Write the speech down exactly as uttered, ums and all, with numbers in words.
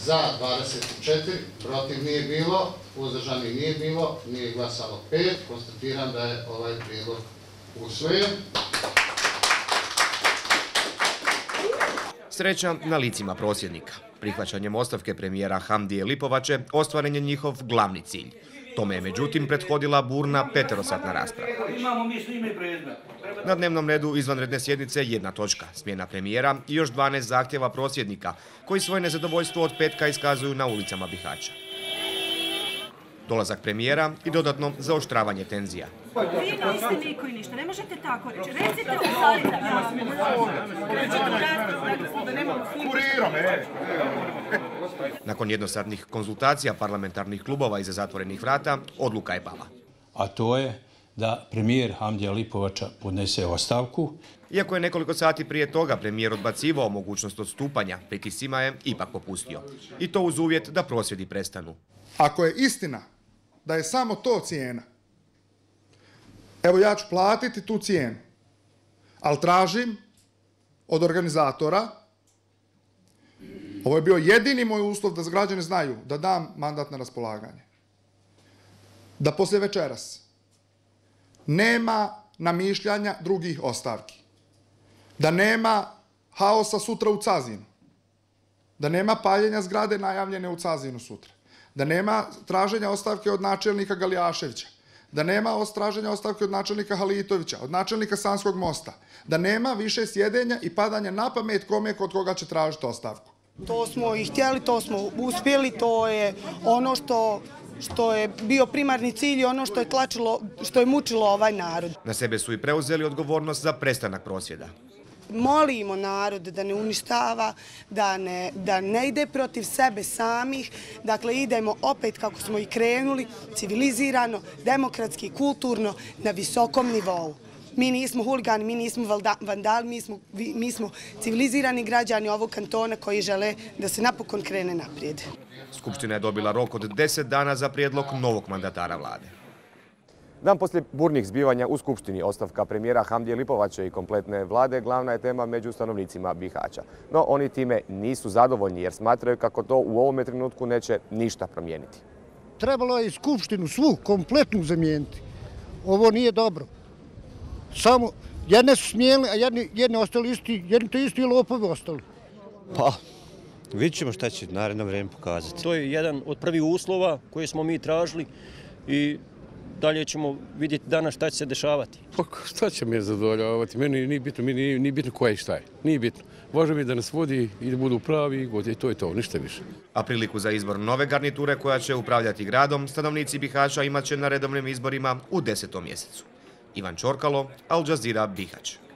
za dvadeset četiri, protiv nije bilo, uzdržanih nije bilo, nije glasalo pet. Konstatiram da je ovaj prijedlog usvojen. Sreća na licima prosvjednika. Prihvaćanjem ostavke premijera Hamdije Lipovače ostvaren je njihov glavni cilj. Tome je međutim prethodila burna peterosatna rasprava. Na dnevnom redu izvanredne sjednice jedna točka, smjena premijera i još dvanaest zahtjeva prosvjednika koji svoje nezadovoljstvo od petka iskazuju na ulicama Bihaća. Dolazak premijera i dodatno zaoštravanje tenzija. Vi niste niko i ništa, ne možete tako reći. Recite u sali da Nakon jednosatnih konzultacija parlamentarnih klubova iza zatvorenih vrata, odluka je pala. A to je da premijer Hamdija Lipovača podnese ostavku. Iako je nekoliko sati prije toga premijer odbacivao mogućnost odstupanja, pritiscima je ipak popustio. I to uz uvjet da prosvjedi prestanu. Ako je istina da je samo to cijena, evo ja ću platiti tu cijenu, ali tražim od organizatora, ovo je bio jedini moj uslov da građani znaju da dam mandat na raspolaganje, da poslije večeras nema namišljanja drugih ostavki, da nema haosa sutra u Cazinu, da nema paljenja zgrade najavljene u Cazinu sutra, da nema traženja ostavke od načelnika Galijaševića, da nema traženja ostavke od načelnika Halitovića, od načelnika Sanskog mosta, da nema više sjedenja i padanja na pamet kome kod koga će tražiti ostavku. To smo i htjeli, to smo uspjeli, to je ono što, što je bio primarni cilj i ono što je tlačilo, što je mučilo ovaj narod. Na sebe su i preuzeli odgovornost za prestanak prosvjeda. Molimo narod da ne uništava, da ne, da ne ide protiv sebe samih. Dakle, idemo opet kako smo i krenuli, civilizirano, demokratski, kulturno, na visokom nivou. Mi nismo huligani, mi nismo vandali, mi smo, mi smo civilizirani građani ovog kantona koji žele da se napokon krene naprijed. Skupština je dobila rok od deset dana za prijedlog novog mandatara vlade. Dan poslije burnih zbivanja u Skupštini, ostavka premijera Hamdije Lipovače i kompletne vlade glavna je tema među stanovnicima Bihaća. No oni time nisu zadovoljni jer smatraju kako to u ovome trenutku neće ništa promijeniti. Trebalo je i Skupštinu svu kompletnu zamijeniti. Ovo nije dobro. Samo jedne su smijenili, a jedni, jedni ostali isti, jedni to isti lopovi ostali. Pa, vidjet ćemo šta će naredno vrijeme pokazati. To je jedan od prvih uslova koje smo mi tražili i dalje ćemo vidjeti danas šta će se dešavati. Pa šta će me zadovoljavati? Meni nije bitno, meni nije, nije bitno koja i šta je. Nije bitno. Važno mi je da nas vodi i da budu pravi i to je to, ništa više. A priliku za izbor nove garniture koja će upravljati gradom, stanovnici Bihaća imat će na redovnim izborima u desetom mjesecu. Ivan Čorkalo, Al Jazeera, Bihać.